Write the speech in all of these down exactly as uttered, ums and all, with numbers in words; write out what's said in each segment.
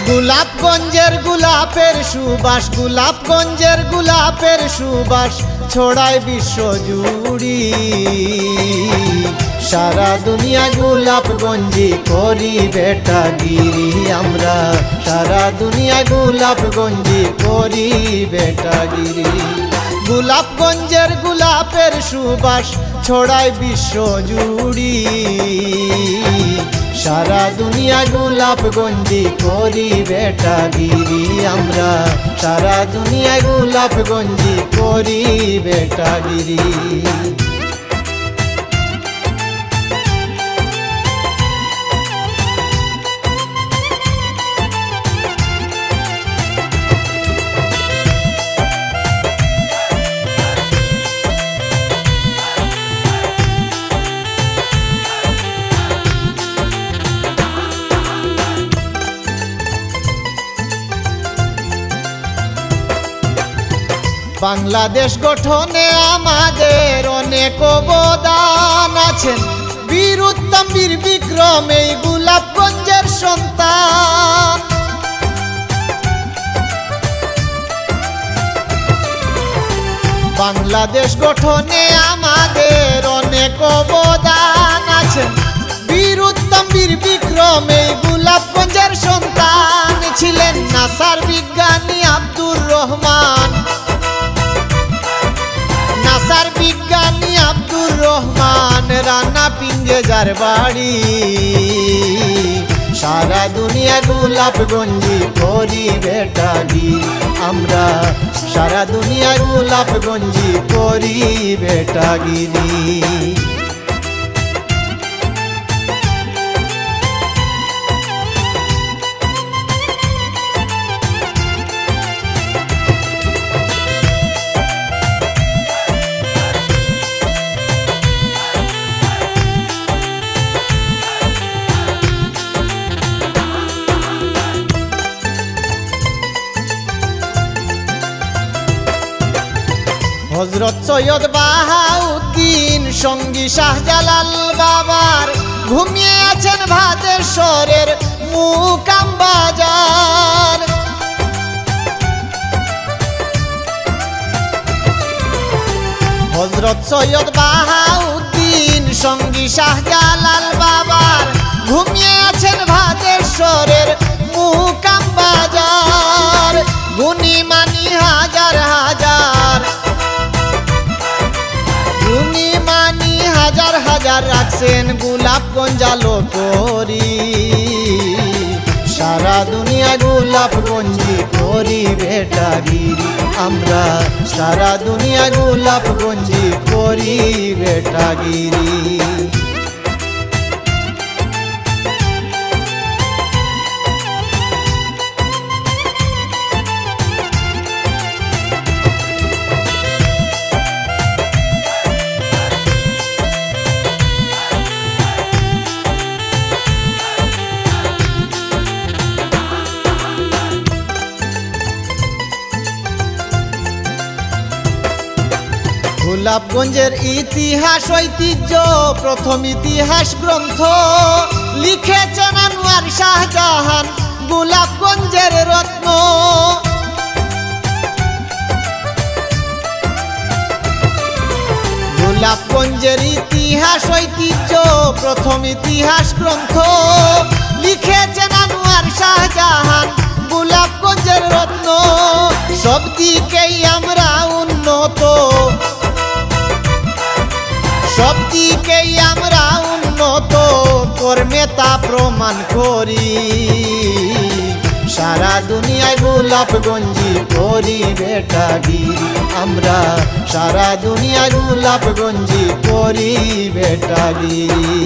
গোলাপগঞ্জের গোলাপের সুবাস গোলাপগঞ্জের গোলাপের সুবাস ছড়ায় বিশ্ব জুড়ি সারা দুনিয়া গোলাপগঞ্জি করি বেটাগিরি আমরা সারা দুনিয়া গোলাপগঞ্জি করি বেটাগিরি গোলাপগঞ্জের গোলাপের সুবাস ছড়ায় বিশ্ব জুড়ি সারা দুনিয়া গোলাপগঞ্জি করি বেটাগিরি আমরা সারা দুনিয়া গোলাপগঞ্জি করি বেটাগিরি বাংলাদেশ গঠনে আমাদের অনেক অবদান আছেন বীর উত্তম বীর বিক্রম এই গোলাপগঞ্জের সন্তান বাংলাদেশ গঠনে আমাদের অনেক অবদান আছেন বীর উত্তম বীর বিক্রম এই গোলাপগঞ্জের সন্তান ছিলেন নাসার বিজ্ঞানী আব্দুর রহমান নাসার বিজ্ঞানী আব্দুর রহমান রানা পিঞ্জে যার বাড়ি সারা দুনিয়া গোলাপগঞ্জি করি বেটাগিরি আমরা সারা দুনিয়া গোলাপগঞ্জি করি বেটাগিরি হযরত সৈয়দ বাহাউদ্দিন সঙ্গী শাহজালাল বাবার ঘুমিয়ে আছেন ভাদেশ্বরের মুকাম বাজার হযরত সৈয়দ বাহাউদ্দিন সঙ্গী শাহজালাল বাবার ঘুমিয়ে আছেন ভাদেশ্বরের মুকাম বাজার গুনি মানি হাজার হাজার গুনি মানি হাজার হাজার রাখছেন গোলাপগঞ্জ আলো করি সারা দুনিয়া গোলাপগঞ্জি করি বেটাগিরি আমরা সারা দুনিয়া গোলাপগঞ্জি করি বেটাগিরি গোলাপগঞ্জের ইতিহাস ঐতিহ্য প্রথম ইতিহাস গ্রন্থ লিখেছেন আনোয়ার শাহজাহান গোলাপগঞ্জের রত্ন গোলাপগঞ্জের ইতিহাস ঐতিহ্য প্রথম ইতিহাস গ্রন্থ লিখেছেন আনোয়ার শাহজাহান গোলাপগঞ্জের রত্ন সব দিকেই আমরা উন্নত সব দিকেই আমরা উন্নত কর্মে তা প্রমাণ করি সারা দুনিয়ায় গোলাপগঞ্জি করি বেটাগিরি আমরা সারা দুনিয়ায় গোলাপগঞ্জি করি বেটাগিরি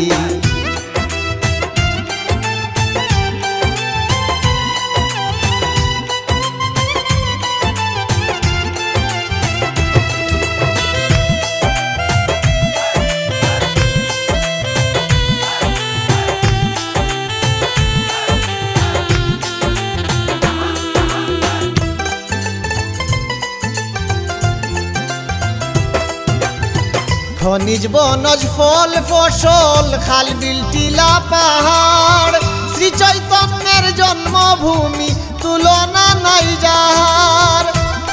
খনিজ বনজ ফল ফসল খাল বিল টিলা পাহাড় শ্রী চৈতন্যের জন্মভূমি তুলনা নাই যাহার।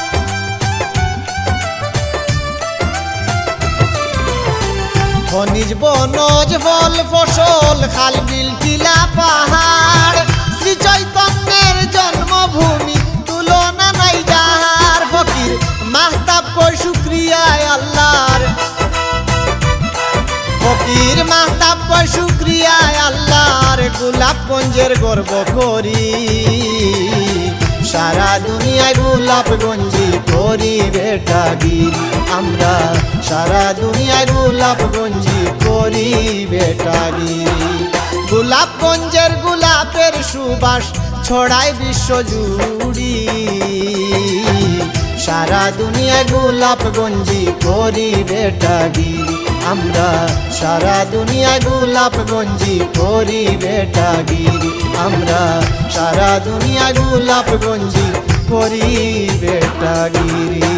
খনিজ বনজ ফল ফসল খাল বিল টিলা পাহাড়, শ্রী চৈতন্যের জন্মভূমি তুলনা নাই যাহার। ফকির মাহতাব কই শুকরিয়ায় আল্লাহর, ফকির মাহতাব কই শুকরিয়ায় আল্লাহর। গোলাপগঞ্জের গর্ব করি, সারা দুনিয়ায় গোলাপগঞ্জি করি বেটাগিরি। আমরা সারা দুনিয়ায় গোলাপগঞ্জি করি বেটাগিরি। গোলাপগঞ্জের গোলাপের সুবাস ছড়ায় বিশ্ব জুড়ি, সারা দুনিয়ায় গোলাপগঞ্জি করি বেটাগিরি। আমরা সারা দুনিয়ায় গোলাপগঞ্জি করি বেটাগিরি। আমরা সারা দুনিয়ায় গোলাপগঞ্জি করি বেটাগিরি।